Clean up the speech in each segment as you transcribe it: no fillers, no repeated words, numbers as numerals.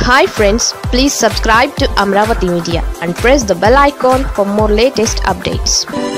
Hi friends, please subscribe to Amravati Media and press the bell icon for more latest updates.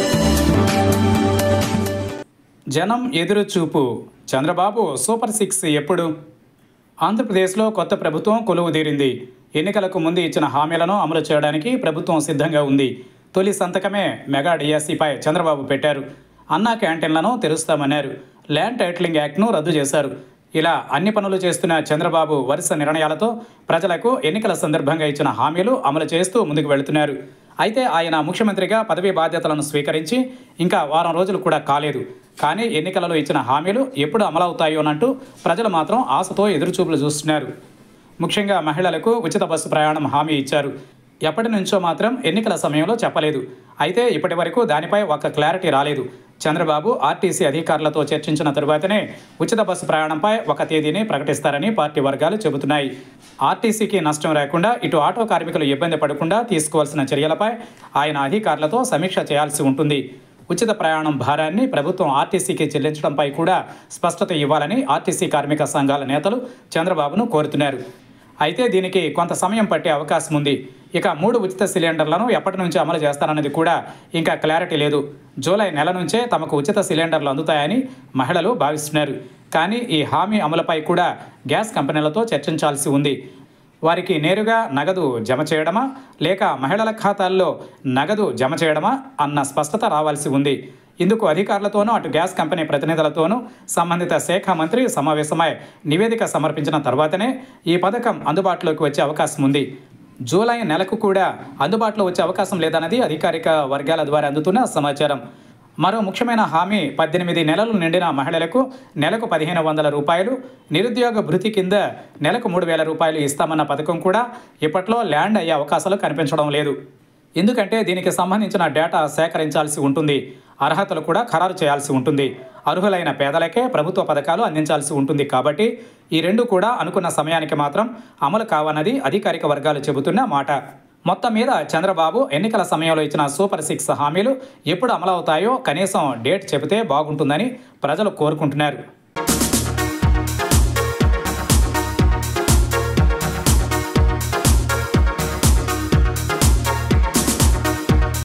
జనం ఎదురు చూపు Chandrababu super 6 ఎప్పుడు? ఆంధ్రప్రదేశ్లో కొత్త ప్రభుత్వం కొలువుదీరింది. ఎన్నికలకు ముందు ఇచ్చిన హామీలను అమలు చేయడానికి ప్రభుత్వం సిద్ధంగా ఉంది. తొలి సంతకమే మెగా డిఎస్సిపై చంద్రబాబు పెట్టారు. అన్నా క్యాంటీన్లను తెరుస్తామన్నారు. ల్యాండ్ టైటిలింగ్ యాక్ట్ను రద్దు చేశారు. ఇలా అన్ని పనులు చేస్తున్న చంద్రబాబు వరుస నిర్ణయాలతో ప్రజలకు ఎన్నికల సందర్భంగా ఇచ్చిన హామీలు అమలు చేస్తూ ముందుకు వెళుతున్నారు. అయితే ఆయన ముఖ్యమంత్రిగా పదవీ బాధ్యతలను స్వీకరించి ఇంకా వారం రోజులు కూడా కాలేదు. కానీ ఎన్నికలలో ఇచ్చిన హామీలు ఎప్పుడు అమలవుతాయోనంటూ ప్రజలు మాత్రం ఆశతో ఎదురుచూపులు చూస్తున్నారు. ముఖ్యంగా మహిళలకు ఉచిత బస్సు ప్రయాణం హామీ ఇచ్చారు. ఎప్పటి నుంచో మాత్రం ఎన్నికల సమయంలో చెప్పలేదు. అయితే ఇప్పటి వరకు దానిపై ఒక క్లారిటీ రాలేదు. చంద్రబాబు ఆర్టీసీ అధికారులతో చర్చించిన తరువాతనే ఉచిత బస్సు ప్రయాణంపై ఒక తేదీని ప్రకటిస్తారని పార్టీ వర్గాలు చెబుతున్నాయి. ఆర్టీసీకి నష్టం రాకుండా ఇటు ఆటో కార్మికులు ఇబ్బంది పడకుండా తీసుకోవాల్సిన చర్యలపై ఆయన అధికారులతో సమీక్ష చేయాల్సి ఉంటుంది. ఉచిత ప్రయాణం భారాన్ని ప్రభుత్వం ఆర్టీసీకి చెల్లించడంపై కూడా స్పష్టత ఇవ్వాలని ఆర్టీసీ కార్మిక సంఘాల నేతలు చంద్రబాబును కోరుతున్నారు. అయితే దీనికి కొంత సమయం పట్టే అవకాశం ఉంది. ఇక 3 ఉచిత సిలిండర్లను ఎప్పటి నుంచి అమలు చేస్తారన్నది కూడా ఇంకా క్లారిటీ లేదు. జూలై నెల నుంచే తమకు ఉచిత సిలిండర్లు అందుతాయని మహిళలు భావిస్తున్నారు. కానీ ఈ హామీ అమలుపై కూడా గ్యాస్ కంపెనీలతో చర్చించాల్సి ఉంది. వారికి నేరుగా నగదు జమ చేయడమా లేక మహిళల ఖాతాల్లో నగదు జమ చేయడమా అన్న స్పష్టత రావాల్సి ఉంది. ఇందుకు అధికారులతోనూ అటు గ్యాస్ కంపెనీ ప్రతినిధులతోనూ సంబంధిత శాఖ మంత్రి సమావేశమై నివేదిక సమర్పించిన తర్వాతనే ఈ పథకం అందుబాటులోకి వచ్చే అవకాశం ఉంది. జూలై నెలకు కూడా అందుబాటులో వచ్చే అవకాశం లేదన్నది అధికారిక వర్గాల ద్వారా అందుతున్న సమాచారం. మరో ముఖ్యమైన హామీ 18 నెలలు నిండిన మహిళలకు నెలకు 1500 రూపాయలు, నిరుద్యోగ భృతి కింద నెలకు 3000 రూపాయలు ఇస్తామన్న పథకం కూడా ఇప్పట్లో ల్యాండ్ అయ్యే అవకాశాలు కనిపించడం లేదు. ఎందుకంటే దీనికి సంబంధించిన డేటా సేకరించాల్సి ఉంటుంది. అర్హతలు కూడా ఖరారు చేయాల్సి ఉంటుంది. అర్హులైన పేదలకే ప్రభుత్వ పథకాలు అందించాల్సి ఉంటుంది. కాబట్టి ఈ రెండు కూడా అనుకున్న సమయానికి మాత్రం అమలు కావన్నది అధికారిక వర్గాలు చెబుతున్న మాట. మొత్తం మీద చంద్రబాబు ఎన్నికల సమయంలో ఇచ్చిన సూపర్ 6 హామీలు ఎప్పుడు అమలవుతాయో కనీసం డేట్ చెబితే బాగుంటుందని ప్రజలు కోరుకుంటున్నారు.